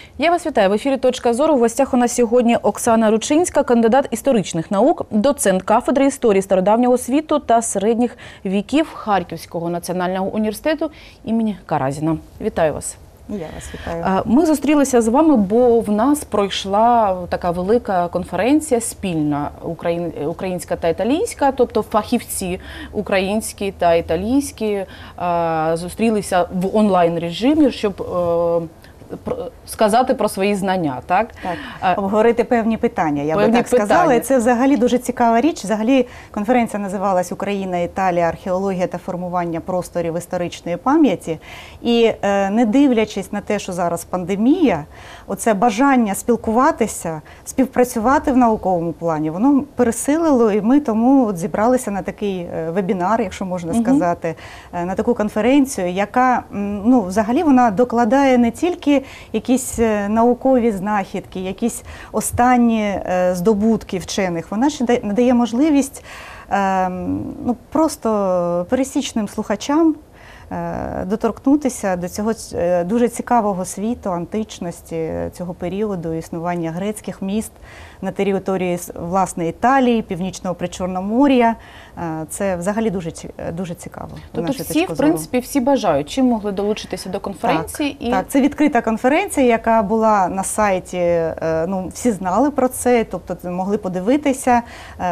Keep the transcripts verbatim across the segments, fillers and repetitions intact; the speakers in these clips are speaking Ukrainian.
Я вас вітаю. В ефірі «Точка зору». В гостях у нас сьогодні Оксана Ручинська, кандидат історичних наук, доцент кафедри історії стародавнього світу та середніх віків Харківського національного університету імені Каразіна. Вітаю вас. Я вас вітаю. Ми зустрілися з вами, бо в нас пройшла така велика конференція спільна українська та італійська, тобто фахівці українські та італійські зустрілися в онлайн-режимі, щоб сказати про свої знання, так? Так, обговорити певні питання, я певні би так питання. сказала. І це взагалі дуже цікава річ. Взагалі конференція називалась «Україна, Італія. Археологія та формування просторів історичної пам'яті». І е, не дивлячись на те, що зараз пандемія, оце бажання спілкуватися, співпрацювати в науковому плані, воно пересилило, і ми тому от зібралися на такий вебінар, якщо можна угу. сказати, на таку конференцію, яка, ну, взагалі вона докладає не тільки якісь наукові знахідки, якісь останні здобутки вчених. Вона ще надає можливість ну, просто пересічним слухачам доторкнутися до цього дуже цікавого світу, античності, цього періоду існування грецьких міст на території, власне, Італії, Північного Причорномор'я. Це взагалі дуже, дуже цікаво. Тобто всі, в принципі, всі бажають, чим могли долучитися до конференції? Так, і... так, це відкрита конференція, яка була на сайті, ну, всі знали про це, тобто могли подивитися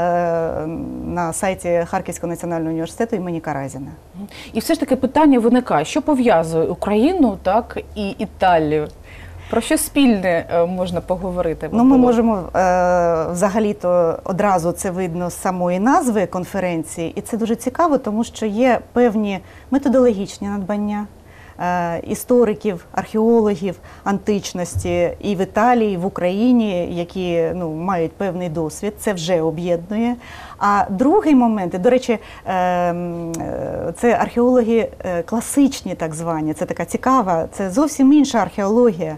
на сайті Харківського національного університету імені Каразіна. І все ж таки питання виникає, що пов'язує Україну, так, і Італію? Про що спільне можна поговорити? Ну, ми можемо, е, взагалі-то одразу це видно з самої назви конференції, і це дуже цікаво, тому що є певні методологічні надбання е, істориків, археологів античності і в Італії, і в Україні, які, ну, мають певний досвід, це вже об'єднує. А другий момент, і, до речі, це археологи класичні, так звані, це така цікава, це зовсім інша археологія.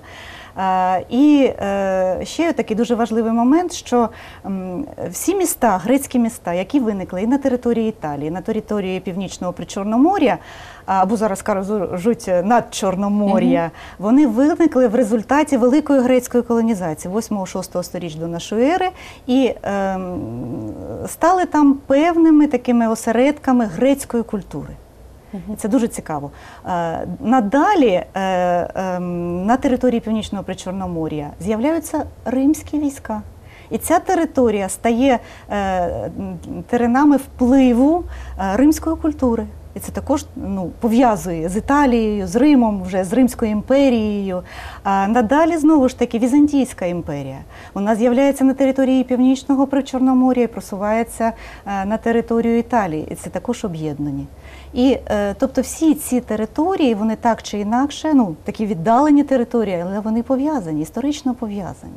І ще такий дуже важливий момент, що всі міста, грецькі міста, які виникли і на території Італії, і на території Північного Причорномор'я, або зараз кажуть надчорномор'я, mm-hmm. вони виникли в результаті великої грецької колонізації восьмого-шостого сторіч до нашої ери і е, стали там певними такими осередками грецької культури. Mm-hmm. Це дуже цікаво. Е, надалі е, е, на території Північного Причорномор'я з'являються римські війська. І ця територія стає е, теренами впливу е, римської культури. І це також, ну, пов'язує з Італією, з Римом, вже з Римською імперією. А надалі, знову ж таки, Візантійська імперія. Вона з'являється на території Північного Причорномор'я і просувається на територію Італії. І це також об'єднані. І, тобто, всі ці території, вони так чи інакше, ну, такі віддалені території, але вони пов'язані, історично пов'язані.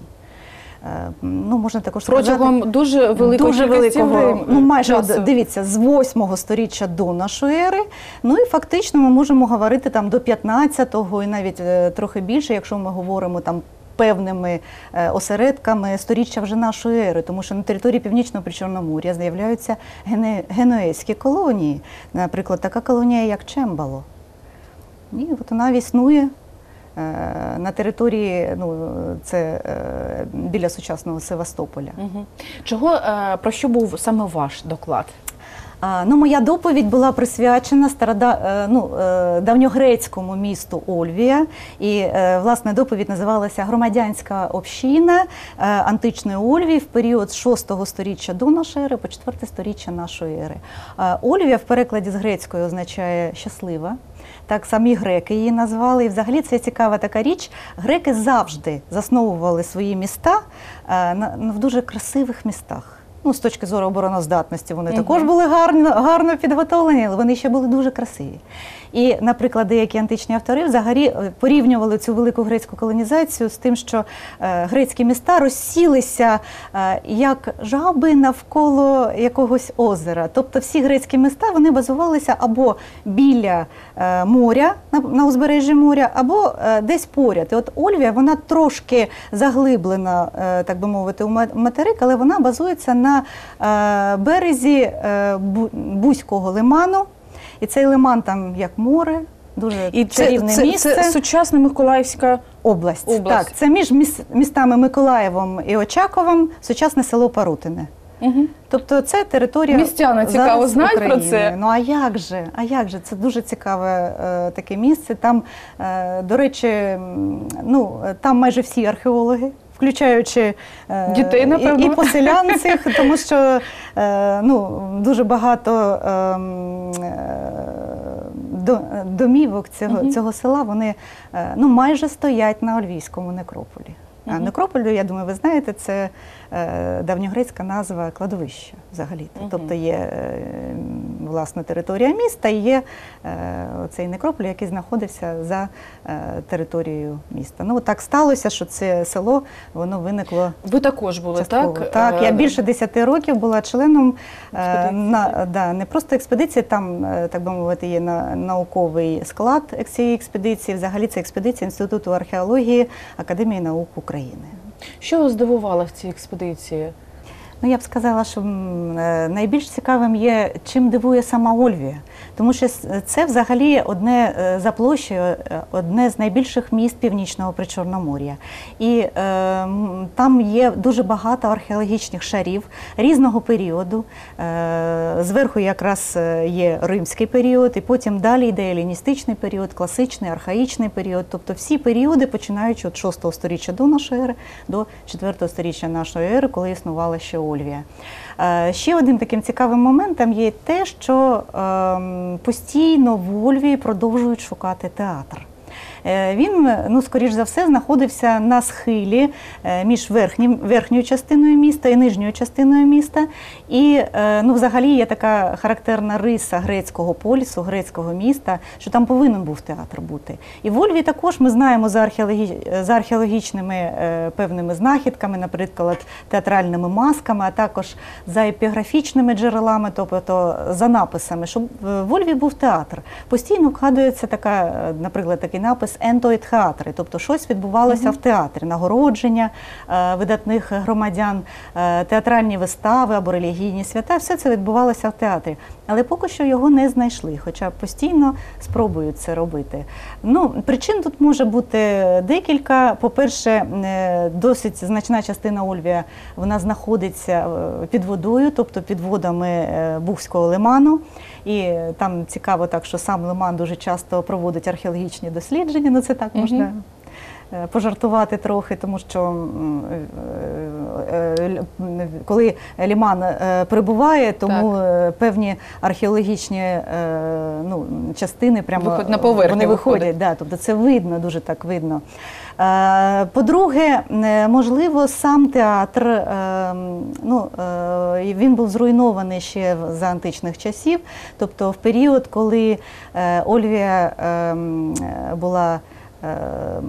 Ну, можна також протягом сказати, дуже великого, дуже великого, ну, майже, часу. Дивіться, з восьмого сторіччя до нашої ери, ну і фактично ми можемо говорити там до п'ятнадцятого і навіть е, трохи більше, якщо ми говоримо там певними е, осередками сторіччя вже нашої ери, тому що на території Північного Причорномор'я з'являються гене, генуезькі колонії, наприклад, така колонія, як Чембало. І от вона існує на території, ну, це біля сучасного Севастополя. Угу. Чого, про що був саме ваш доклад? Ну, моя доповідь була присвячена старода, ну, давньогрецькому місту Ольвія. І, власне, доповідь називалася «Громадянська община античної Ольвії в період з шостого сторіччя до нашої ери по четверте сторіччя нашої ери». Ольвія в перекладі з грецької означає «щаслива». Так самі греки її назвали. І взагалі це цікава така річ. Греки завжди засновували свої міста в дуже красивих містах. Ну, з точки зору обороноздатності вони угу. також були гарно, гарно підготовлені, але вони ще були дуже красиві. І, наприклад, деякі античні автори взагалі порівнювали цю велику грецьку колонізацію з тим, що е, грецькі міста розсілися е, як жаби навколо якогось озера. Тобто всі грецькі міста, вони базувалися або біля е, моря, на, на узбережжі моря, або е, десь поряд. І от Ольвія, вона трошки заглиблена, е, так би мовити, у материк, але вона базується на е, березі е, Бузького лиману. І цей лиман там як море, дуже і чарівне це, місце. Це, це сучасна Миколаївська область. Область. Так, це між міс- містами Миколаєвом і Очаковом, сучасне село Парутине. Угу. Тобто це територія Містяни цікаво зараз знають про України. це? Ну а як же? А як же? Це дуже цікаве е, таке місце. Там, е, до речі, м, ну там майже всі археологи, включаючи е, Дітей, напевно. і, і поселян цих, тому що е, ну дуже багато е, м, е, до- домівок цього, Мгм. цього села, вони е, ну майже стоять на Ольвійському некрополі. А Мгм. некрополь, я думаю, ви знаєте, це е, давньогрецька назва кладовища взагалі. Мгм. Тобто є е, власна територія міста і є е, цей некрополь, який знаходився за е, територією міста. Ну так сталося, що це село, воно виникло Ви також були, частково. так? Так, я Е, більше десяти років була членом е, Експедиції. на да, не просто експедиції, там, е, так би мовити, є на, науковий склад цієї експедиції. Взагалі це експедиція Інституту археології Академії наук України. Що вас здивувало в цій експедиції? Ну, я б сказала, що м, е, найбільш цікавим є, чим дивує сама Ольвія. Тому що с- це взагалі одне е, за площею, е, одне з найбільших міст Північного Причорномор'я. І е, м, там є дуже багато археологічних шарів різного періоду. Е, зверху якраз е, є римський період, і потім далі йде еліністичний період, класичний, архаїчний період. Тобто всі періоди, починаючи від шостого сторіччя до нашої ери, до четвертого сторіччя нашої ери, коли існувала ще Ольвія. Е, Ще одним таким цікавим моментом є те, що ем, постійно в Ольвії продовжують шукати театр. Е, Він, ну, скоріш за все, знаходився на схилі е, між верхнім, верхньою частиною міста і нижньою частиною міста. І, е, ну, взагалі, є така характерна риса грецького полісу, грецького міста, що там повинен був театр бути. І в Ольві також ми знаємо за, археологі... за археологічними е, певними знахідками, наприклад, театральними масками, а також за епіграфічними джерелами, тобто за написами, що в Ольві був театр. Постійно вгадується така, е, наприклад, такий напис «Ентоїд театри», тобто щось відбувалося в театрі, нагородження е, видатних громадян, е, театральні вистави або релігійні свята, все це відбувалося в театрі. Але поки що його не знайшли, хоча постійно спробують це робити. Ну, причин тут може бути декілька. По-перше, е, досить значна частина Ольвія, вона знаходиться е, під водою, тобто під водами е, Бухського лиману. І там цікаво так, що сам лиман дуже часто проводить археологічні дослідження, ну це так можна е, пожартувати трохи, тому що м, е, е, е, коли лиман е, прибуває, тому Так. е, певні археологічні е, ну, частини прямо Виход- на поверхню вони виходять. виходять. Да, тобто це видно, дуже так видно. Е, По-друге, е, можливо, сам театр, е, ну, е, він був зруйнований ще в- за античних часів, тобто в період, коли е, Ольвія е, м, е, була е, м,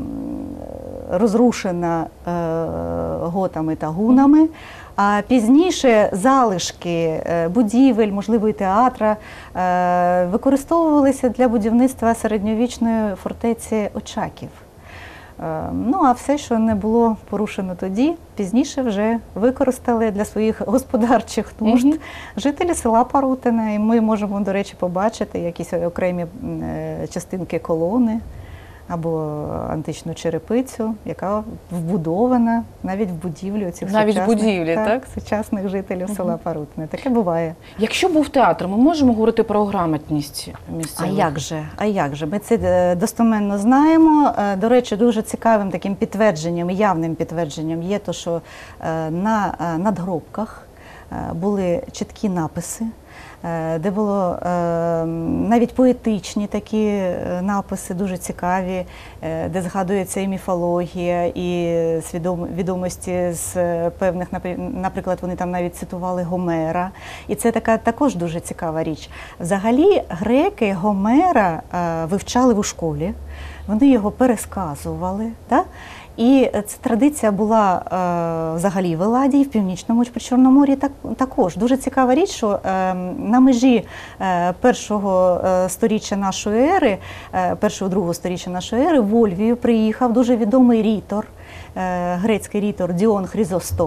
розрушена е, готами та гунами. А пізніше залишки е, будівель, можливо, і театра, е, використовувалися для будівництва середньовічної фортеці Очаків. Е, Ну, а все, що не було порушено тоді, пізніше вже використали для своїх господарчих нужд Мгм. жителі села Парутине. І ми можемо, до речі, побачити якісь окремі м, е, частинки колони або античну черепицю, яка вбудована навіть в будівлю цих Навіть в сучасних, будівлі, так? сучасних жителів села Парутине. Таке буває. Якщо був театр, ми можемо говорити про грамотність А місцевих? як же? А як же? Ми це е, достоменно знаємо. Е, До речі, дуже цікавим таким підтвердженням, явним підтвердженням є те, що е, на е, надгробках е, були чіткі написи, е, де було е, навіть поетичні такі е, написи, дуже цікаві, е, де згадується і міфологія, і свідом- відомості з е, певних, напри- наприклад, вони там навіть цитували Гомера. І це така також дуже цікава річ. Взагалі, греки Гомера е, вивчали в школі, вони його пересказували. Да? І ця традиція була е, взагалі в Еладі, в Північному Причорномор'ї так, також. Дуже цікава річ, що е, на межі е, першого е, сторіччя нашої ери, е, першого другого сторіччя нашої ери, в Ольвію приїхав дуже відомий рітор, е, грецький рітор Діон Хризостом.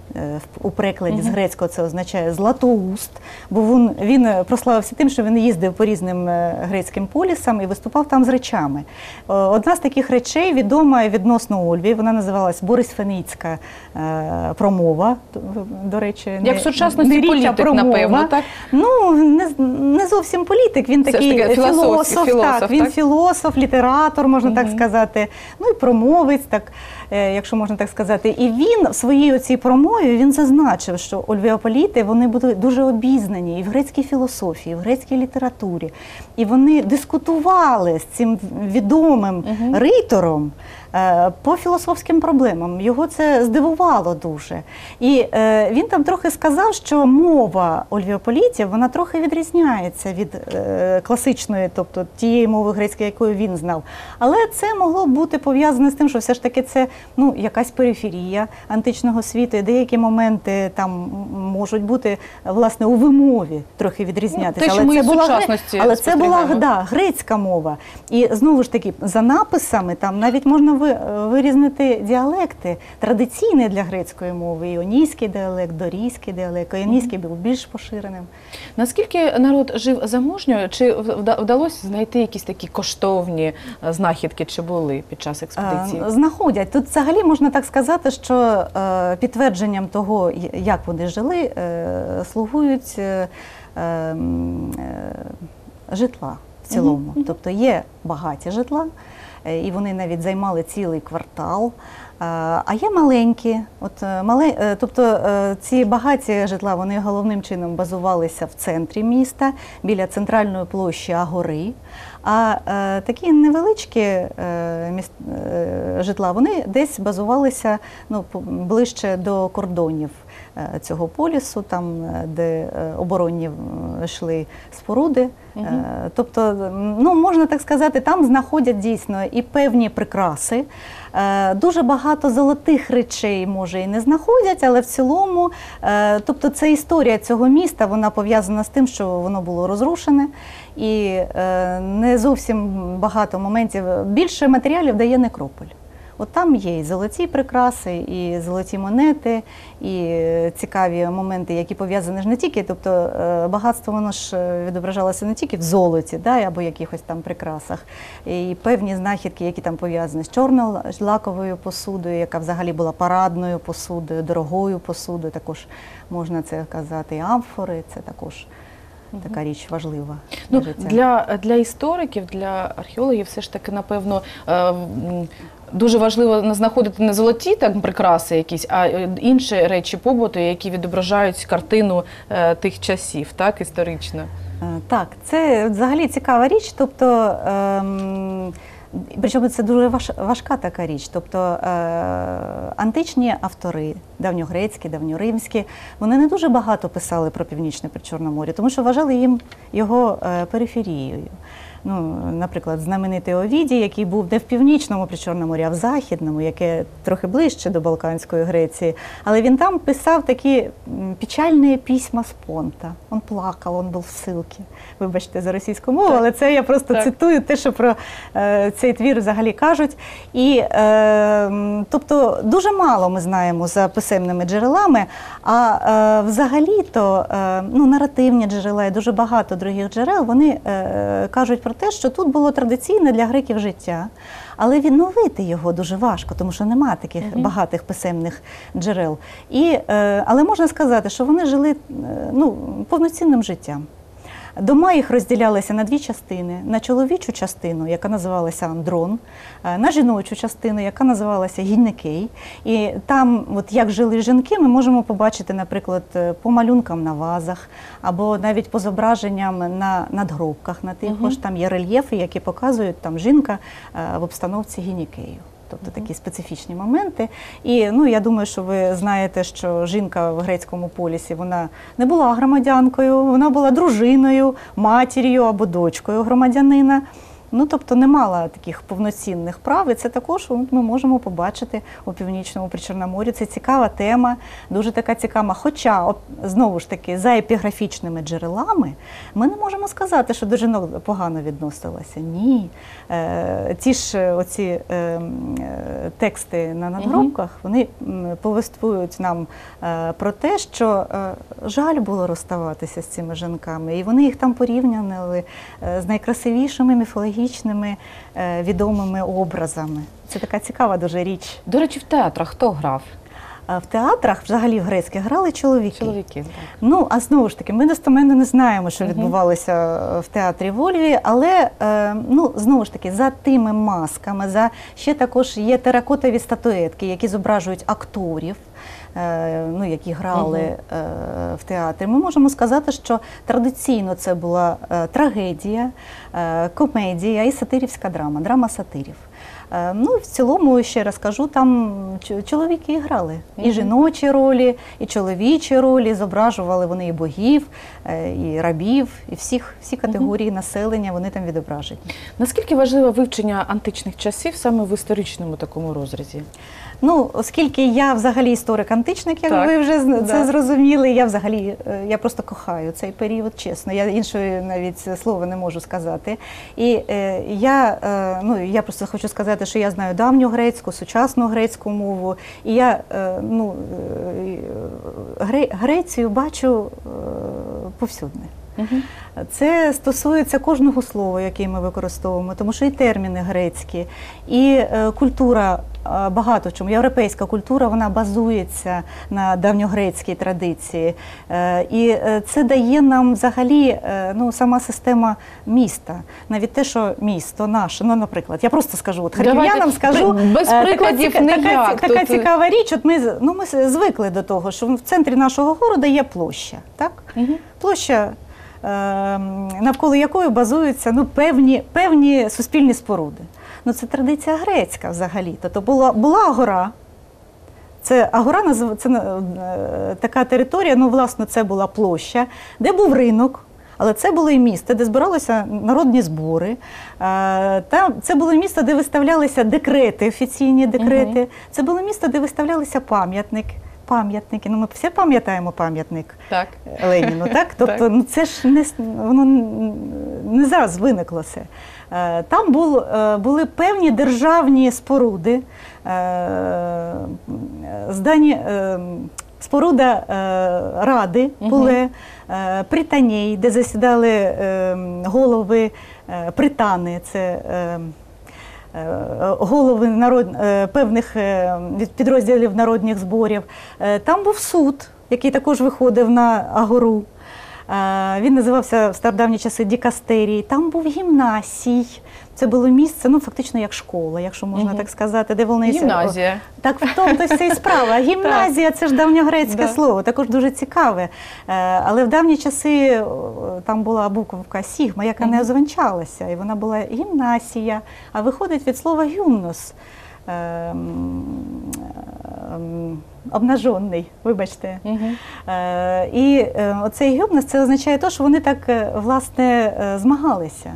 у перекладі з грецького це означає «златоуст», бо він, він прославився тим, що він їздив по різним грецьким полісам і виступав там з речами. Одна з таких речей відома відносно Ольвії, вона називалась «Борисфенійська промова», до речі, як в сучасності політик, напевно, так? Ну, не, не зовсім політик, він такий таки філософ, філософ, так, він так? філософ, літератор, можна Угу. так сказати, ну і промовець, так, якщо можна так сказати. І він в своїй оцій промові він зазначив, що ольвіополіти, вони були дуже обізнані і в грецькій філософії, і в грецькій літературі. І вони дискутували з цим відомим угу. ритором по філософським проблемам. Його це здивувало дуже. І е, він там трохи сказав, що мова ольвіополітів, вона трохи відрізняється від е, класичної, тобто тієї мови грецької, якою він знав. Але це могло бути пов'язане з тим, що все ж таки це ну, якась периферія античного світу, і деякі моменти там можуть бути, власне, у вимові трохи відрізнятися. Те, що але ми це в була, сучасності але це була спостерігаємо. да, грецька мова. І знову ж таки, за написами там навіть можна вирізнити діалекти, традиційні для грецької мови, іонійський діалект, дорійський діалект, іонійський був більш поширеним. Наскільки народ жив заможньо, чи вдалося знайти якісь такі коштовні знахідки, чи були під час експедиції? Знаходять. Тут взагалі можна так сказати, що підтвердженням того, як вони жили, слугують житла в цілому. Mm-hmm. Тобто є багаті житла, і вони навіть займали цілий квартал. А є маленькі, от, мале, тобто ці багаті житла, вони головним чином базувалися в центрі міста, біля центральної площі Агори. А е, такі невеличкі е, міст, е, житла, вони десь базувалися ну, ближче до кордонів е, цього полісу, там, де е, оборонні йшли споруди. Угу. Е, тобто, ну, можна так сказати, там знаходять дійсно і певні прикраси. Е, дуже багато золотих речей, може, і не знаходять, але в цілому, е, тобто це історія цього міста, вона пов'язана з тим, що воно було розрушене. І е, не зовсім багато моментів. Більше матеріалів дає некрополь. От там є і золоті прикраси, і золоті монети, і цікаві моменти, які пов'язані ж не тільки, тобто е, багатство воно ж відображалося не тільки в золоті, да, або якихось там прикрасах, і певні знахідки, які там пов'язані з чорнолаковою посудою, яка взагалі була парадною посудою, дорогою посудою, також можна це казати, і амфори, це також така річ важлива. Ну, для, для істориків, для археологів все ж таки, напевно, дуже важливо не знаходити не золоті так, прикраси якісь, а інші речі побуту, які відображають картину тих часів, так, історично. Так, це взагалі цікава річ, тобто ем, причому це дуже важ, важка така річ. Тобто е, античні автори, давньогрецькі, давньоримські, вони не дуже багато писали про Північне Причорномор'я, тому що вважали їм його е, периферією. Ну, наприклад, знаменитий Овідій, який був не в Північному Причорномор'ї, а в Західному, яке трохи ближче до Балканської Греції. Але він там писав такі печальні письма з Понта. Він плакав, він був в ссилці. Вибачте за російську мову, але це я просто так цитую те, що про е, цей твір взагалі кажуть. І, е, тобто, дуже мало ми знаємо за писемними джерелами, а е, взагалі-то е, ну, наративні джерела і дуже багато других джерел, вони е, кажуть про те, що тут було традиційне для греків життя, але відновити його дуже важко, тому що немає таких uh-huh. багатих писемних джерел. І, е, але можна сказати, що вони жили ну, повноцінним життям. Дома їх розділялися на дві частини. На чоловічу частину, яка називалася Андрон, на жіночу частину, яка називалася Гінекей. І там, от як жили жінки, ми можемо побачити, наприклад, по малюнкам на вазах, або навіть по зображенням на надгробках. На тих, угу. Там є рельєфи, які показують, там жінка в обстановці Гінекею. Тобто такі специфічні моменти. І ну, я думаю, що ви знаєте, що жінка в грецькому полісі, вона не була громадянкою, вона була дружиною, матір'ю або дочкою громадянина. Ну, тобто не мала таких повноцінних прав, і це також ми можемо побачити у Північному Причорномор'ї. Це цікава тема, дуже така цікава. Хоча, знову ж таки, за епіграфічними джерелами ми не можемо сказати, що до жінок погано відносилася. Ні. Е, ті ж оці е, тексти на надгробках, угу. вони повествують нам е, про те, що е, жаль було розставатися з цими жінками, і вони їх там порівняли е, з найкрасивішими міфологічними відомими образами. Це така цікава дуже річ. До речі, в театрах хто грав? В театрах, взагалі в грецьких, грали чоловіки. Чоловіки, так. Ну, а знову ж таки, ми достеменно не знаємо, що відбувалося в театрі в Львові, але, ну, знову ж таки, за тими масками, за ще також є теракотові статуетки, які зображують акторів, ну, які грали угу. в театрі. Ми можемо сказати, що традиційно це була трагедія, комедія і сатирівська драма, драма сатирів. Ну, в цілому, ще раз кажу, там чоловіки грали. І жіночі ролі, і чоловічі ролі, зображували вони і богів, і рабів, і всіх, всі категорії населення, вони там відображені. Наскільки важливе вивчення античних часів саме в історичному такому розрізі? Ну, оскільки я взагалі історик-античник, як так, ви вже це да. зрозуміли, я взагалі, я просто кохаю цей період, чесно, я іншої навіть слова не можу сказати. І е, я, е, ну, я просто хочу сказати, що я знаю давню грецьку, сучасну грецьку мову, і я, е, ну, е, Грецію бачу е, повсюдне. Угу. Це стосується кожного слова, яке ми використовуємо, тому що і терміни грецькі, і е, культура, е, багато в чому, європейська культура, вона базується на давньогрецькій традиції. Е, і е, це дає нам взагалі, е, ну, сама система міста. Навіть те, що місто наше, ну, наприклад, я просто скажу, от харків'янам скажу, без прикладів така, ніяк. Така, така цікава річ, от ми, ну, ми звикли до того, що в центрі нашого города є площа, так? Угу. Площа, навколо якої базуються, ну, певні, певні суспільні споруди. Ну, це традиція грецька взагалі. Тобто була, була агора, це агора, це така територія, ну, власне, це була площа, де був ринок, але це було і місце, де збиралися народні збори. Там, це було місце, де виставлялися декрети, офіційні декрети. Угу. Це було місце, де виставлялися пам'ятники. Пам'ятники, ну ми всі пам'ятаємо пам'ятник Леніну, так? Тобто, так. Ну, це ж не, воно не зараз виникло це. Там був, були певні державні споруди, здані, споруда Ради були, пританей, де засідали голови притани, це голови народ... певних підрозділів народних зборів. Там був суд, який також виходив на агору. Він називався в стародавні часи дікастерій. Там був гімнасій. Це було місце, ну, фактично як школа, якщо можна угу. так сказати. Де волнися... Гімназія. Так, в тому то вся і справа. Гімназія – це ж давньогрецьке да. слово, також дуже цікаве. Але в давні часи там була буковка сігма, яка угу. не озвенчалася, і вона була гімнасія, а виходить від слова гюмнос. Обнажений, вибачте. Угу. Е, і е, оцей гюмнос, це означає те, що вони так, власне, змагалися.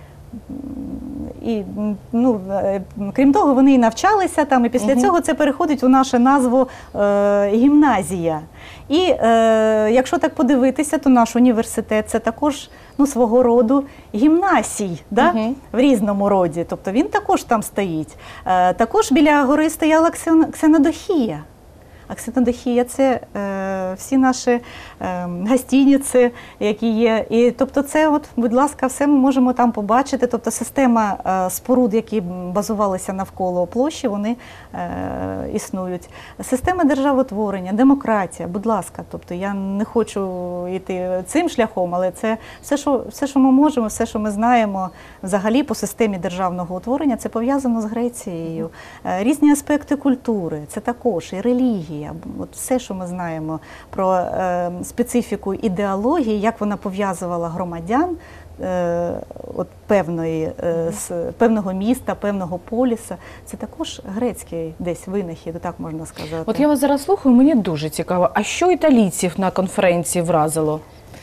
І, ну, крім того, вони і навчалися там, і після угу. цього це переходить у нашу назву е, гімназія. І е, якщо так подивитися, то наш університет – це також, ну, свого роду гімнасій, да? Угу. в різному роді. Тобто він також там стоїть. Е, також біля гори стояла ксенодохія. А ксенодохія – це е, всі наші е, гостиниці, які є. І, тобто це, от, будь ласка, все ми можемо там побачити. Тобто система е, споруд, які базувалися навколо площі, вони е, існують. Система державотворення, демократія, будь ласка. Тобто я не хочу йти цим шляхом, але це все, що, все, що ми можемо, все, що ми знаємо взагалі по системі державного утворення, це пов'язано з Грецією. Е, різні аспекти культури, це також і релігії. От все, що ми знаємо про е, специфіку ідеології, як вона пов'язувала громадян е, от певної, е, з певного міста, певного поліса, це також грецький десь винахід, так можна сказати. От я вас зараз слухаю, мені дуже цікаво, а що італійців на конференції вразило?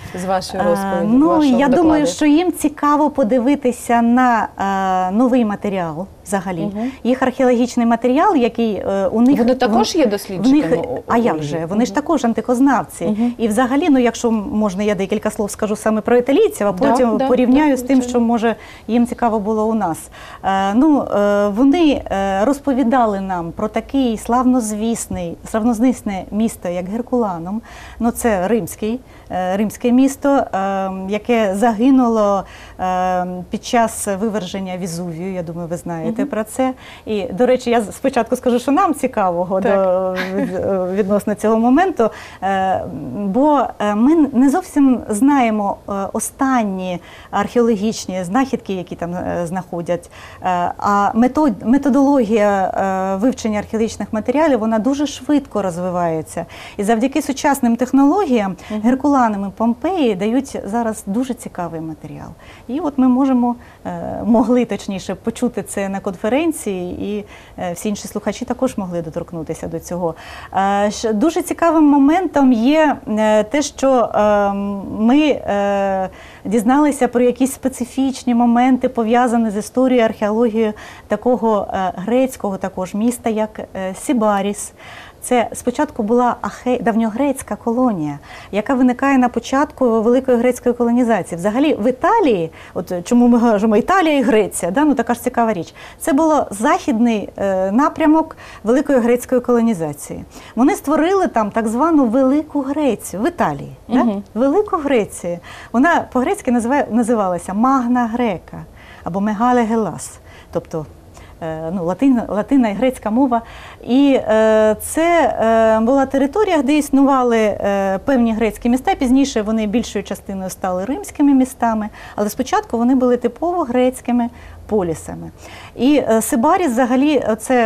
з вашої розповіді? Ну, вашого я докладу? думаю, що їм цікаво подивитися на е, новий матеріал взагалі. Угу. Їх археологічний матеріал, який е, у них... Вони також є в дослідниками? них, а як же? Вони ж також антикознавці. Угу. І взагалі, ну, якщо можна, я декілька слов скажу саме про італійців, а потім Да, да, порівняю да, з тим, звичайно. що, може, їм цікаво було у нас. Е, ну, е, вони е, розповідали нам про такий славнозвісний, славнозвісне місто, як Геркуланум. Ну, це римський, е, римське місто, е, яке загинуло е, під час виверження Везувію. Я думаю, ви знаєте Угу. про це. І, до речі, я спочатку скажу, що нам цікавого до, від, відносно цього моменту, е, бо ми не зовсім знаємо е, останні археологічні знахідки, які там е, знаходять, е, а метод, методологія е, вивчення археологічних матеріалів, вона дуже швидко розвивається. І завдяки сучасним технологіям угу. Геркуланум і Помпеї дають зараз дуже цікавий матеріал. І от ми можемо, е, могли точніше почути це на конференції, і е, всі інші слухачі також могли доторкнутися до цього. Е, дуже цікавим моментом є е, те, що е, ми е, дізналися про якісь специфічні моменти, пов'язані з історією, археологією такого е, грецького також міста, як е, Сібаріс. Це спочатку була ахе... давньогрецька колонія, яка виникає на початку Великої грецької колонізації. Взагалі в Італії, от чому ми кажемо Італія і Греція, да? Ну така ж цікава річ, це було західний е, напрямок Великої грецької колонізації. Вони створили там так звану Велику Грецію в Італії. Да? Угу. Велику Грецію. Вона по-грецьки називає, називалася Магна Грека або Мегале Гелас, тобто ну, латина, латина і грецька мова. І е, це е, була територія, де існували е, певні грецькі міста. Пізніше вони більшою частиною стали римськими містами, але спочатку вони були типово грецькими полісами. І е, Сибаріс взагалі, це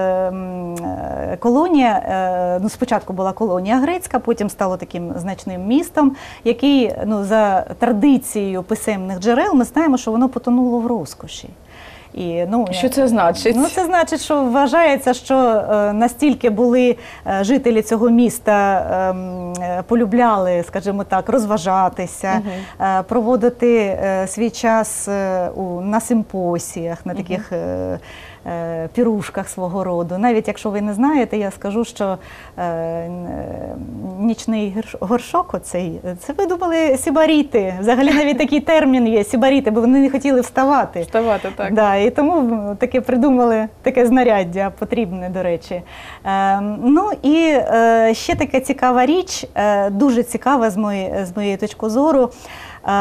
е, колонія, е, ну, спочатку була колонія грецька, потім стало таким значним містом, який, ну, за традицією писемних джерел, ми знаємо, що воно потонуло в розкоші. І, ну, що це значить? Ну, це значить, що вважається, що е, настільки були е, жителі цього міста, е, полюбляли, скажімо так, розважатися, угу. е, проводити е, свій час е, у, на симпосіях, на таких е, е, пірушках свого роду. Навіть якщо ви не знаєте, я скажу, що е, нічний горшок оцей, це видумали сібаріти. Взагалі навіть такий термін є, сібаріти, бо вони не хотіли вставати. Вставати, так. Да, і тому таке придумали, таке знаряддя потрібне, до речі. Е, ну і е, ще така цікава річ, е, дуже цікава з моєї, з моєї точки зору. Е,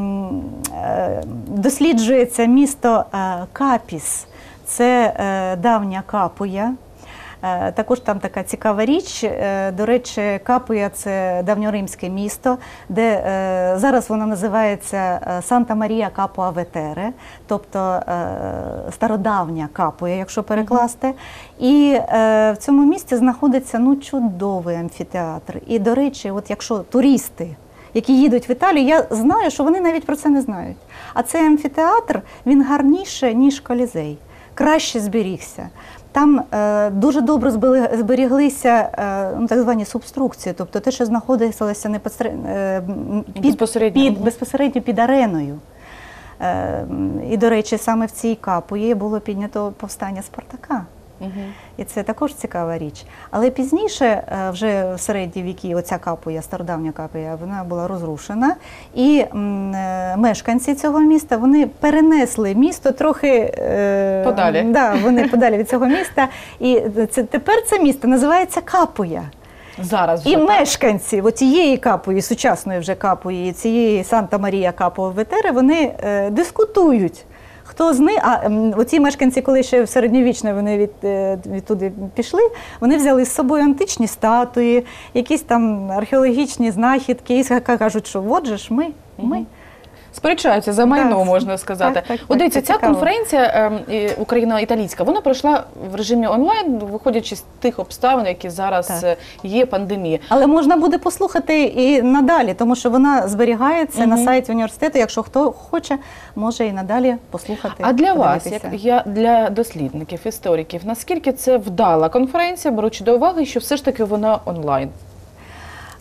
е, досліджується місто е, Капіс. Це е, давня Капуя. Е, також там така цікава річ. Е, до речі, Капуя – це давньоримське місто, де е, зараз воно називається Санта-Марія Капуа Ветере, тобто е, стародавня Капуя, якщо перекласти. Mm-hmm. І е, в цьому місті знаходиться, ну, чудовий амфітеатр. І, до речі, от якщо туристи, які їдуть в Італію, я знаю, що вони навіть про це не знають. А цей амфітеатр, він гарніше, ніж Колізей. Краще зберігся. Там е, дуже добре зберіглися е, ну, так звані субструкції, тобто те, що знаходилося непосередньо, е, під, безпосередньо. Під, безпосередньо під ареною. Е, і, до речі, саме в цій Капуї було піднято повстання Спартака. Угу. І це також цікава річ. Але пізніше, вже в середні віки, оця Капуя, стародавня Капуя, вона була розрушена. І м, мешканці цього міста, вони перенесли місто трохи подалі. Да, вони подалі від цього міста. І це, тепер це місто називається Капуя. Зараз вже, і так? мешканці цієї Капуї, сучасної вже Капуї, цієї Санта-Марія Капуа Ветере, вони е, дискутують. Хто з них, а оці мешканці, коли ще в середньовічне вони від, від туди пішли, вони взяли з собою античні статуї, якісь там археологічні знахідки, і кажуть, що от же ж ми, ми. Угу. Сперечаються за майно, так, можна сказати. Так, так, От дивіться, ця цікаво. конференція е, україно-італійська, вона пройшла в режимі онлайн, виходячи з тих обставин, які зараз так. є, пандемія. Але можна буде послухати і надалі, тому що вона зберігається угу. на сайті університету. Якщо хто хоче, може і надалі послухати. А для вас, як я, для дослідників, істориків, наскільки це вдала конференція, беручи до уваги, що все ж таки вона онлайн?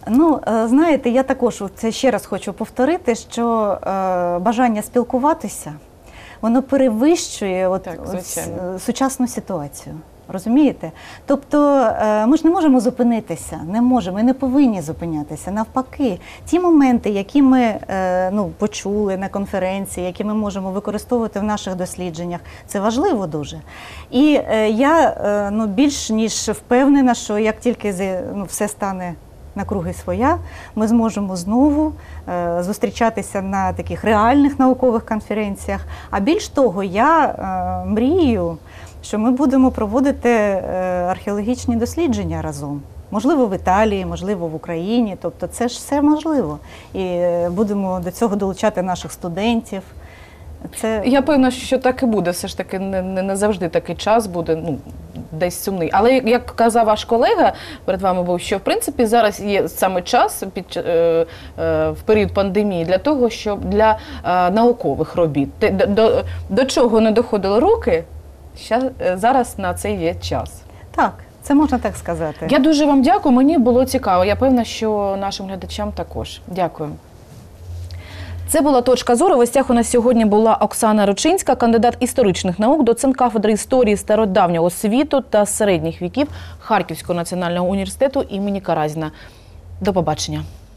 Ну, е, знаєте, я також це ще раз хочу повторити, що е, бажання спілкуватися, воно перевищує от, Так, от, звичайно. сучасну ситуацію. Розумієте? Тобто е, ми ж не можемо зупинитися, не можемо і не повинні зупинятися. Навпаки, ті моменти, які ми е, ну, почули на конференції, які ми можемо використовувати в наших дослідженнях, це важливо дуже. І е, я е, ну, більш ніж впевнена, що як тільки з- ну, все стане на круги своя, ми зможемо знову е, зустрічатися на таких реальних наукових конференціях. А більш того, я е, мрію, що ми будемо проводити е, археологічні дослідження разом. Можливо, в Італії, можливо, в Україні. Тобто це ж все можливо. І е, будемо до цього долучати наших студентів. Це... Я певна, що так і буде. Все ж таки не, не, не завжди такий час буде, ну, десь сумний. Але як- як казав ваш колега перед вами був, що в принципі зараз є саме час під ч- е, е, в період пандемії для того, щоб для е, наукових робіт Те- до, до, до чого не доходили роки, ща, е, зараз на це є час. Так, це можна так сказати. Я дуже вам дякую. Мені було цікаво. Я певна, що нашим глядачам також. Дякую. Це була «Точка зору». В гостях у нас сьогодні була Оксана Рочинська, кандидат історичних наук, доцент кафедри історії стародавнього світу та середніх віків Харківського національного університету імені Каразіна. До побачення.